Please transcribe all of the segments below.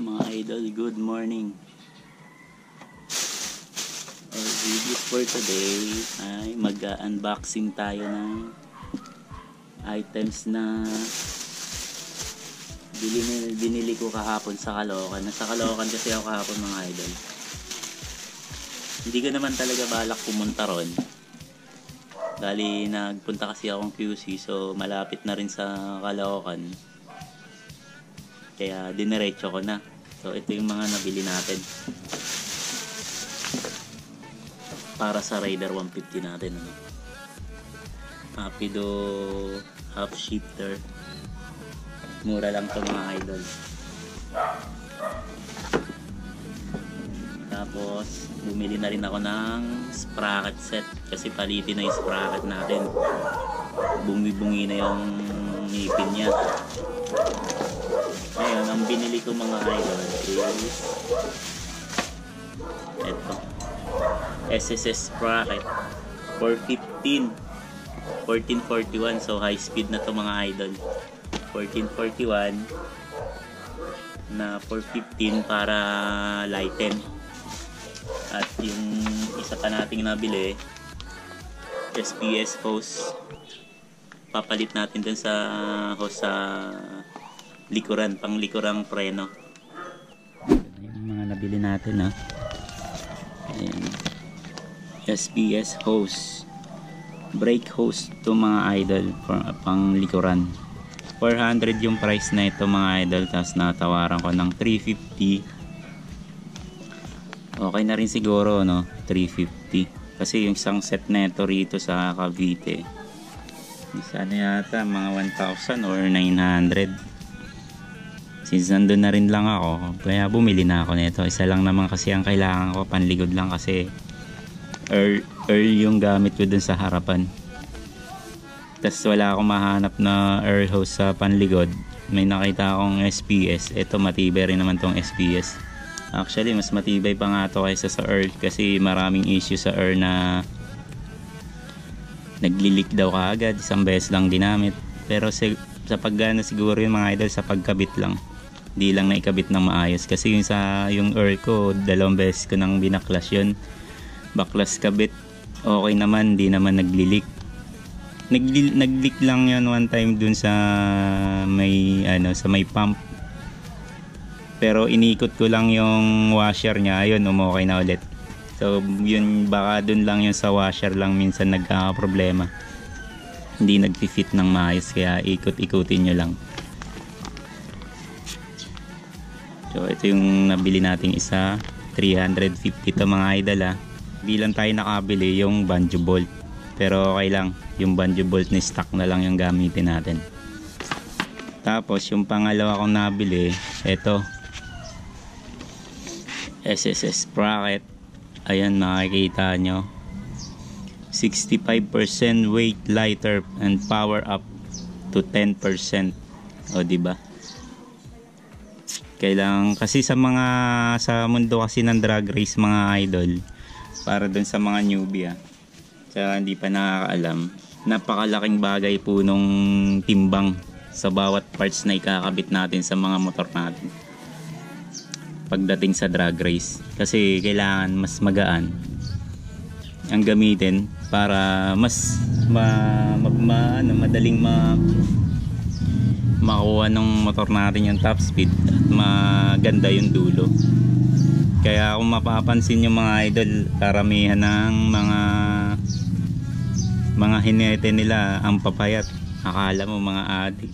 Mga idol, good morning. Our video for today ay mag-unboxing tayo ng items na binili ko kahapon sa Caloocan. Nasa Caloocan kasi ako kahapon, mga idol. Hindi ko naman talaga balak pumunta ron. Dali nagpunta kasi akong QC, so malapit na rin sa Caloocan. Kaya dinerecho ko na. So ito yung mga nabili natin para sa Raider 150 natin, ano? Rapido half shifter, mura lang to, mga idol. Tapos bumili na rin ako ng sprocket set kasi palitin na yung sprocket natin. Bungi-bungi na yung ngipin niya. Ngayon, ang binili ko, mga idol, is ito, SSS sprocket for 1441. So high speed na to, mga idol. 1441 na 415 para lighten. At yung isa pa nating nabili, SPS hose, papalit natin dun sa hose sa likuran, pang likurang preno. Yung mga nabili natin, ha. Ayan. SPS hose, brake hose to, mga idol, pang likuran. 400 yung price na ito, mga idol, tapos natawaran ko ng 350. Okay na rin siguro, no? 350 kasi yung isang set na ito rito sa Cavite, sana yata mga 1,000 or 900. Since nandun na rin lang ako, kaya bumili na ako nito. Isa lang naman kasi ang kailangan ko, panligod lang, kasi earl yung gamit ko dun sa harapan. Tapos wala akong mahanap na earl hose sa panligod. May nakita akong SPS. Ito matibay rin naman tong SPS. Actually mas matibay pa nga to kaysa sa earl, kasi maraming issue sa earl na naglilik daw kaagad, isang beses lang ginamit. Pero sa paggana siguro yung, mga idol, sa pagkabit lang, di lang naikabit ng maayos. Kasi yung earl ko, 2 beses ko nang binaklas yun. Baklas kabit, okay naman, di naman naglilik. Nagleak lang yun one time dun sa may pump. Pero inikot ko lang yung washer niya, ayun, umokay na ulit. So yun, baka dun lang yun sa washer lang minsan nagkakaproblema, hindi nag-fit ng maayos, kaya ikot-ikutin nyo lang. So ito yung nabili nating isa, 350 to, mga idol, ha. Di lang tayo nakabili yung banjo bolt, pero okay lang, yung banjo bolt ni stock na lang yung gamitin natin. Tapos yung pangalawa kong nabili, ito, SSS sprocket. Ayan, makikita nyo, 65% weight lighter and power up to 10%. O, diba? Kailangan kasi sa mundo kasi ng drag race, mga idol, para dun sa mga newbie, sa hindi pa nakakaalam, napakalaking bagay po nung timbang sa bawat parts na ikakabit natin sa mga motor natin pagdating sa drag race. Kasi kailangan mas magaan ang gamitin para mas madaling makuha ng motor natin yung top speed at maganda yung dulo. Kaya kung mapapansin nyo, mga idol, karamihan ng mga hinete nila ang papayat, akala mo mga adik.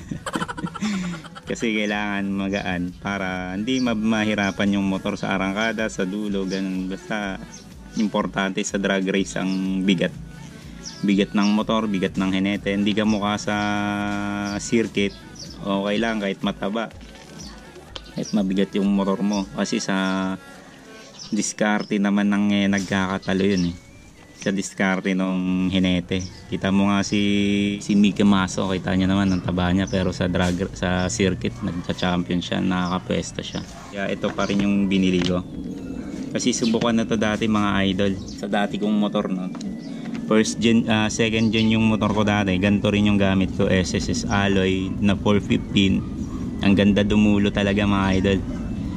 Kasi kailangan magaan para hindi mahirapan yung motor sa arangkada, sa dulo, ganun. Basta importante sa drag race ang bigat ng motor, bigat ng hinete. Hindi ka mukha sa circuit, okay lang kahit mataba, kahit mabigat yung motor mo, kasi sa diskarte naman ng nagkakatalo yun, sa diskarte ng hinete. Kita mo nga si Mickey Maso, kita niya naman ang taba niya, pero sa circuit nagka-champion siya, nakakapwesto siya. Kaya ito pa rin yung binili ko, kasi subukan na to dati, mga idol, sa dati kong motor, no. Second gen yung motor ko dati, ganito rin yung gamit ko, SSS alloy na 415. Ang ganda dumulo talaga, mga idol.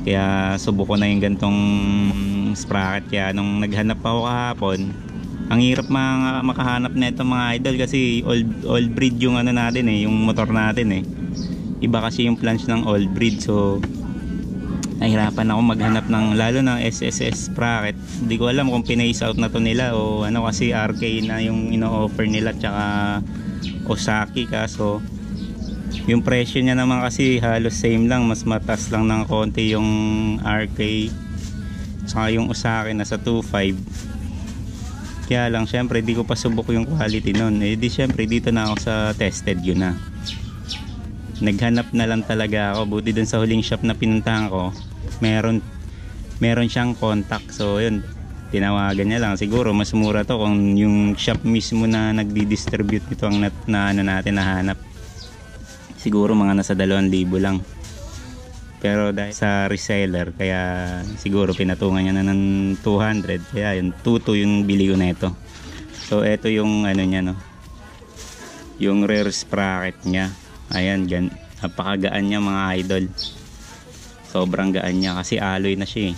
Kaya subok ko na yung gantong sprocket. Kaya nung naghanap ako kahapon, ang hirap makahanap na ito mga idol, kasi old breed yung ano natin yung motor natin Iba kasi yung plans ng old breed, so nahirapan ako maghanap ng lalo ng SSS sprocket. Hindi ko alam kung pinace out na to nila o ano, kasi RK na yung ino-offer nila tsaka Osaki, kaso yung presyo niya naman kasi halos same lang, mas mataas lang ng konti yung RK tsaka yung Osaki nasa 2.5. Kaya lang syempre di ko pa subok yung quality nun. Di syempre dito na ako sa tested yun na. Naghanap na lang talaga ako. Buti dun sa huling shop na pinuntahan ko, meron siyang contact. So yun, tinawagan niya lang. Siguro mas mura to kung yung shop mismo na nagdi-distribute nito ang na ano natin nahanap. Siguro mga nasa 2,000 lang. Pero dahil sa reseller, kaya siguro pinatungan niya na ng 200. Kaya yun, 2.2 yung bili ko na ito. So ito yung ano niya, no, yung rear sprocket niya. Ayan, napakagaan niya mga idol. Sobrang gaan niya kasi alloy na siya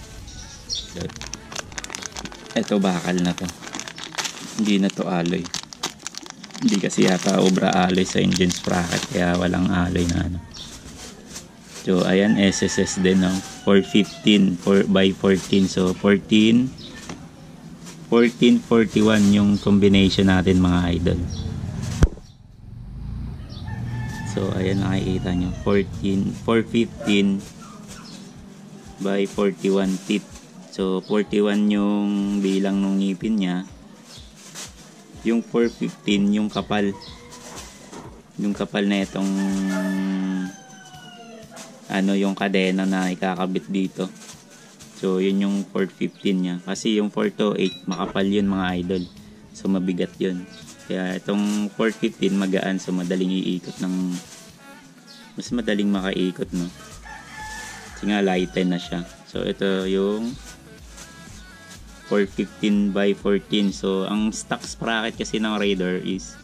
Ito bakal na to. Hindi na to alloy. Hindi kasi yata obra alloy sa engine sprocket, kaya walang alloy na ano. So ayan, SSS din 415 by 14. So 14 41 yung combination natin mga idol. So ayan, nakikita nyo 415 by 41 teeth. So 41 yung bilang ng ngipin nya. Yung 415 yung kapal. Yung kapal na itong ano, yung kadena na ikakabit dito. So yun yung 415 nya. Kasi yung 428 makapal yun mga idol. So mabigat yun. Kaya itong 415 magaan, so madaling iikot mas madaling makaikot, no. Kasi nga lighten na siya. So ito yung 415 by 14. So ang stock sprocket kasi ng Raider is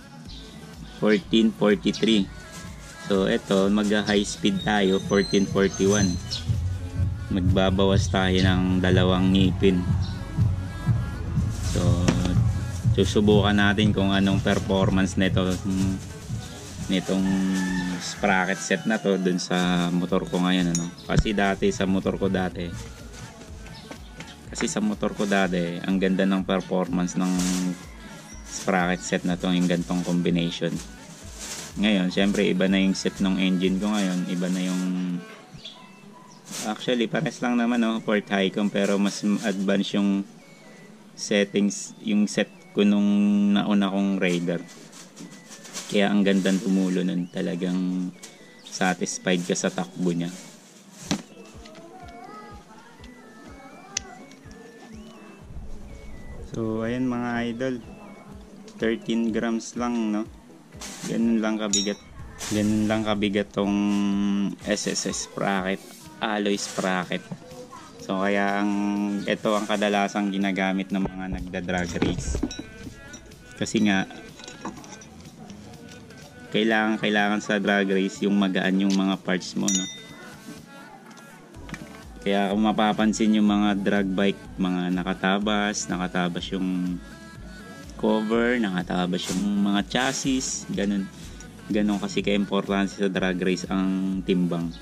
1443. So ito, mag-high speed tayo, 1441. Magbabawas tayo ng 2 ngipin. So susubukan natin kung anong performance nitong sprocket set na to dun sa motor ko ngayon, ano. Kasi sa motor ko dati ang ganda ng performance ng sprocket set na to, yung gantong combination. Ngayon syempre iba na yung set ng engine ko ngayon, iba na yung, actually pares lang naman Ford Highcom, pero mas advanced yung settings, yung set ko nung nauna kong Raider. Kaya ang gandang tumulo nun, talagang satisfied ka sa takbo niya. So ayan mga idol, 13 grams lang, no. Ganun lang kabigat tong SSS sprocket, alloy sprocket. So kaya ito ang kadalasang ginagamit ng mga nagda-drag race. Kasi nga kailangan sa drag race yung magaan yung mga parts mo, no. Kaya kung mapapansin yung mga drag bike, mga nakatabas yung cover, nakatabas yung mga chassis, ganun kasi ka-importante sa drag race ang timbang.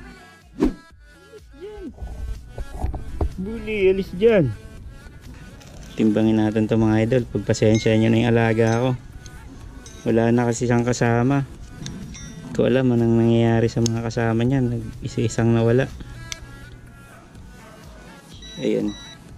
Bully, alis dyan. Timbangin natin to mga idol. Pagpasensya nyo na yung alaga ko. Wala na kasi siyang kasama. Hindi ko alam anong nangyayari sa mga kasama niya. Isa-isang nawala. Ayan.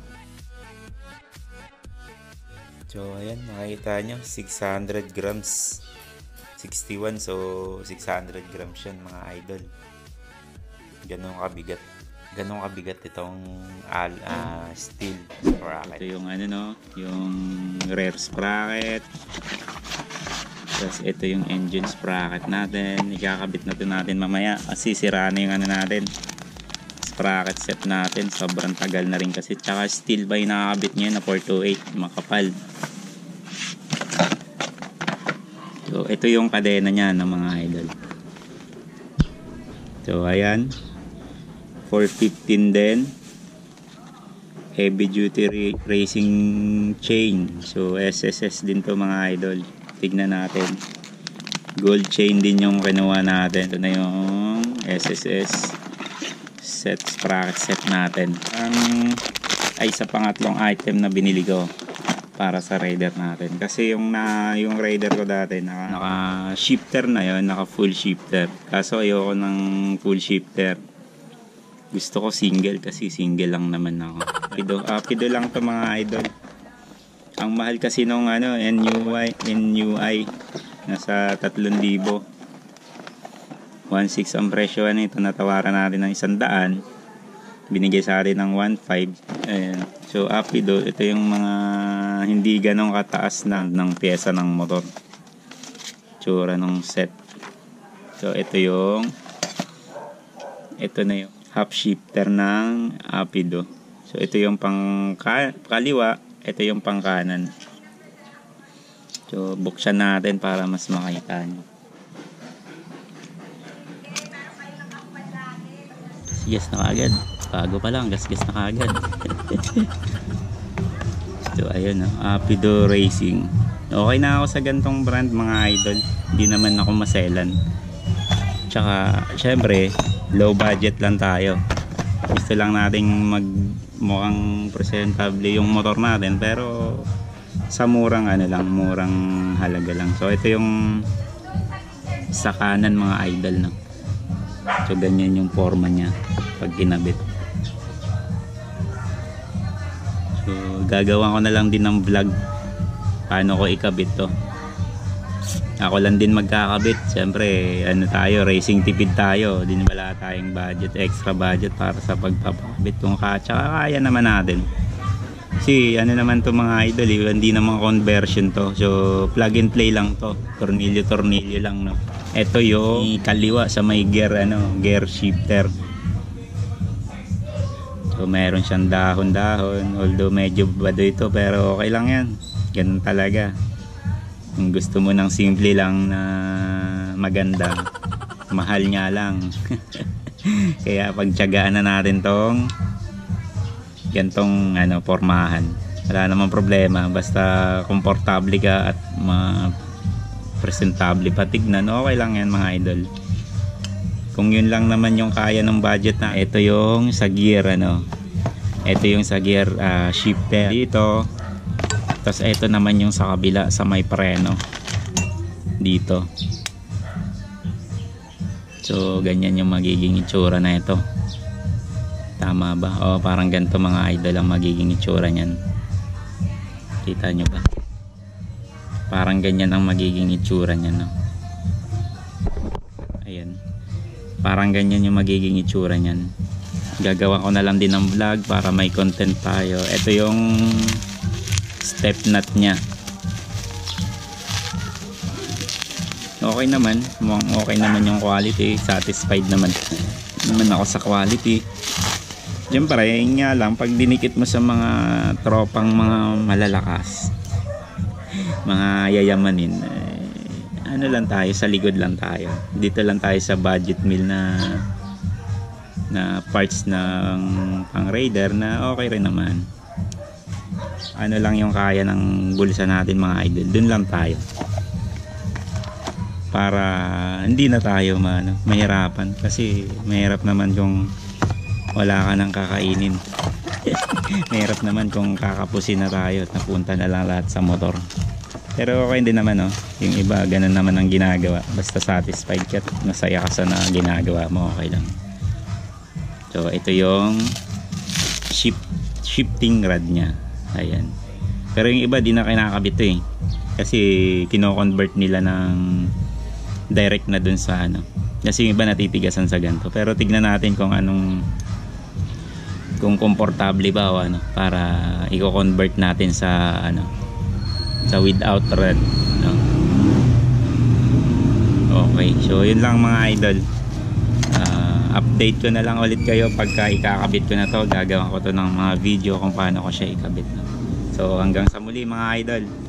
So ayan, makikita nyo 600 grams 61, so 600 grams yan mga idol. Ganun kabigat itong steel sprocket. Ito yung yung rear sprocket. Tapos ito yung engine sprocket natin. Ikakabit natin mamaya kasi sira na yung natin, sprocket set natin. Sobrang tagal na rin kasi, tsaka steel ba yung nakakabit nyo na 428, makapal. So ito yung kadena niya ng mga idol. So ayan, 415 din. Heavy duty racing chain. So SSS din to mga idol. Tignan natin. Gold chain din yung kinuha natin. Ito na yung SSS set, sprocket set natin. Ay sa pangatlong item na binili ko para sa Raider natin. Kasi yung Raider ko dati naka shifter na yon, naka full shifter. Kaso ayoko ng full shifter. Gusto ko single kasi single lang naman ako. Apido lang to mga idol. Ang mahal kasi nung NUI nasa 3,000. 1.6 ang presyo nito. Natawaran natin ng 100. Binigay sa atin ng 1.5. Ayan. So Apido, ito yung mga hindi ganong kataas na ng pyesa ng motor. Tsura ng set. So ito na yung half shifter ng Apido. So ito yung pang kaliwa, ito yung pang kanan. So buksan natin para mas makita nyo. Gas na kaagad. Bago pa lang, gas na kaagad. So ayun, Apido Racing. Okay na ako sa gantong brand mga idol. Hindi naman ako maselan. Tsaka syempre low budget lang tayo. Gusto lang nating mukhang presentable yung motor natin, pero sa murang murang halaga lang. So ito yung sa kanan mga idol, no? So ganyan yung forma niya pag kinabit. So gagawa ko na lang din ng vlog paano ko ikabit to. Ako lang din magkakabit. Siyempre tayo, racing tipid tayo. Din wala tayong budget, extra budget para sa pagpapakabit. Kung kaya naman natin. Kasi naman to mga idol, hindi naman conversion to. So plug and play lang to. Tornilyo lang, no. Ito yung kaliwa sa may gear shifter. So meron siyang dahon-dahon. Although medyo bado ito, pero okay lang yan. Ganun talaga. Kung gusto mo ng simple lang na maganda, mahal nga lang. Kaya pagtiyagaan na natin tong gantong pormahan. Wala namang problema, basta komportable ka at presentable pa tignan, okay lang yan mga idol. Kung yun lang naman yung kaya ng budget na, ito yung sa gear ito yung sa gear shifter dito. Tapos ito naman yung sa kabila sa may preno dito. So ganyan yung magiging itsura na ito. Tama ba? O parang ganito mga idol ang magiging itsura niyan. Kita nyo ba? Parang ganyan ang magiging itsura niyan, no? Ayan. Parang ganyan yung magiging itsura niyan. Gagawa ko na lang din ng vlog para may content tayo. Ito yung step nut nya. Okay naman, mukhang okay naman yung quality. Satisfied naman ako sa quality. Siyempre nga lang, pag dinikit mo sa mga tropang mga malalakas, mga yayamanin, lang tayo, sa likod lang tayo. Dito lang tayo sa budget meal na parts ng pang Raider na okay rin naman. Lang yung kaya ng bulsa natin mga idol, dun lang tayo para hindi na tayo mahirapan. Kasi mahirap naman kung wala ka nang kakainin. Mahirap naman kung kakapusin na tayo at napunta na lang lahat sa motor. Pero okay din naman, yung iba ganun naman ang ginagawa, basta satisfied ka at masaya ka sa na ginagawa mo, okay lang. So ito yung shifting rod nya. Ayan. Pero yung iba di na kinakabit to kasi kino-convert nila ng direct na dun sa kasi yung iba natitigasan sa ganito. Pero tignan natin kung kung komportable ba o para i-convert natin sa sa without rod, Okay, so yun lang mga idol. Update ko na lang ulit kayo pagka ikakabit ko na to. Gagawa ko to ng mga video kung paano ko siya ikabit, So hanggang sa muli mga idol.